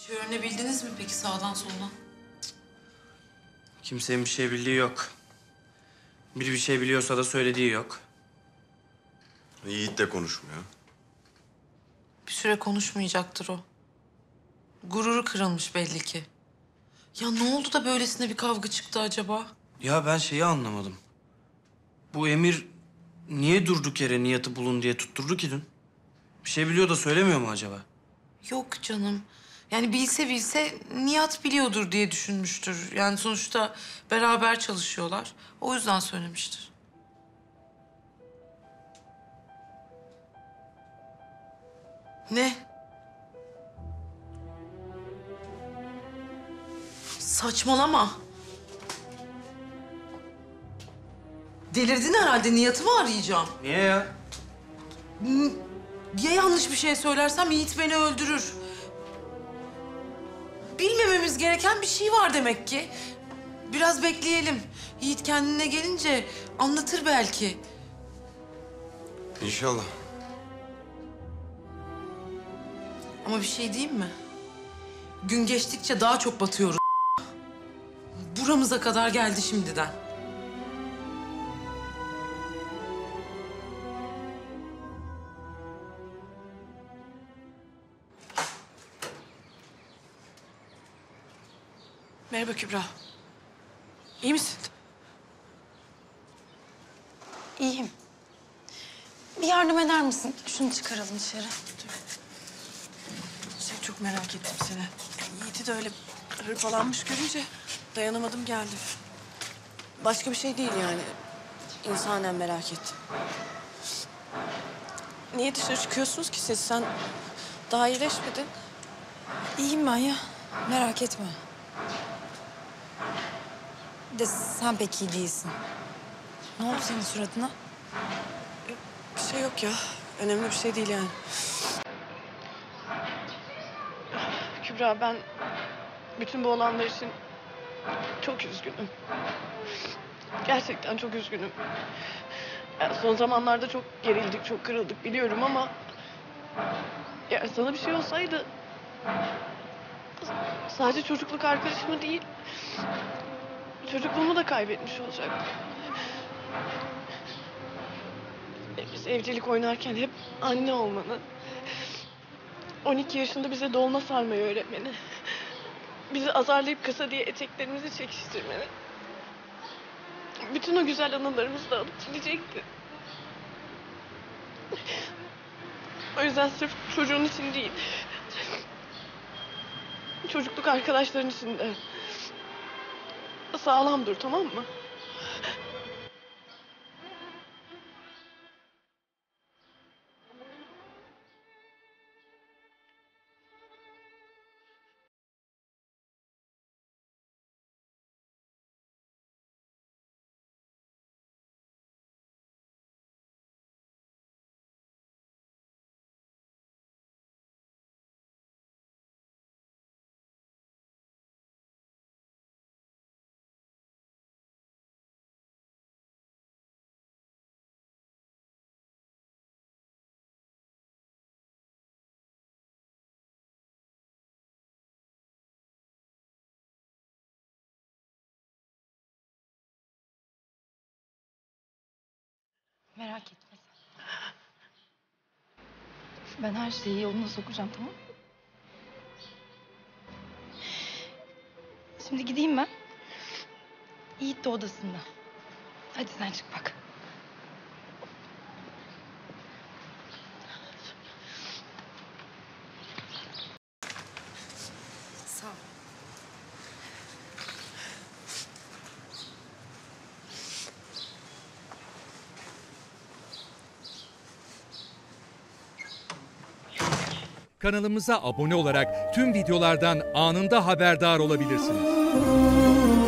şey öğrenebildiniz mi peki sağdan soldan? Kimsenin bir şey bildiği yok. Biri bir şey biliyorsa da söylediği yok. Yiğit de konuşmuyor. Bir süre konuşmayacaktır o. Gururu kırılmış belli ki. Ya ne oldu da böylesine bir kavga çıktı acaba? Ya ben şeyi anlamadım. Bu Emir niye durduk yere Nihat'ı bulun diye tutturdu ki dün? Bir şey biliyor da söylemiyor mu acaba? Yok canım. Yani bilse Nihat biliyordur diye düşünmüştür. Yani sonuçta beraber çalışıyorlar. O yüzden söylemiştir. Ne? Saçmalama. Delirdin herhalde. Nihat'ı mı arayacağım? Niye ya? Ya yanlış bir şey söylersem Yiğit beni öldürür. Bilmememiz gereken bir şey var demek ki. Biraz bekleyelim. Yiğit kendine gelince anlatır belki. İnşallah. Ama bir şey diyeyim mi? Gün geçtikçe daha çok batıyoruz. Buramıza kadar geldi şimdiden. Merhaba Kübra. İyi misin? İyiyim. Bir yardım eder misin? Şunu çıkaralım dışarı. Çok merak ettim seni. Yiğit'i de öyle hırpalanmış görünce dayanamadım geldim. Başka bir şey değil yani. İnsanen merak ettim. Niye dışarı çıkıyorsunuz ki siz? Sen daha iyileşmedin. İyiyim ben ya. Merak etme. De sen pek iyi değilsin. Ne oldu senin suratına? Bir şey yok ya. Önemli bir şey değil yani. Kübra, ben bütün bu olanlar için çok üzgünüm. Gerçekten çok üzgünüm. Yani son zamanlarda çok gerildik, çok kırıldık biliyorum ama... Ya sana bir şey olsaydı... Sadece çocukluk arkadaşımı değil... Çocukluğumu da kaybetmiş olacaktım. Biz evcilik oynarken hep anne olmanı... 12 yaşında bize dolma sarmayı öğretmeni... Bizi azarlayıp kısa diye eteklerimizi çekiştirmeni... Bütün o güzel anılarımızı da alıp gidecekti. O yüzden sırf çocuğun için değil... Çocukluk arkadaşların için de... Sağlam dur, tamam mı? Merak etme sen. Ben her şeyi yoluna sokacağım, tamam mı? Şimdi gideyim ben. Yiğit de odasında. Hadi sen çık bak. Sağ ol. Kanalımıza abone olarak tüm videolardan anında haberdar olabilirsiniz.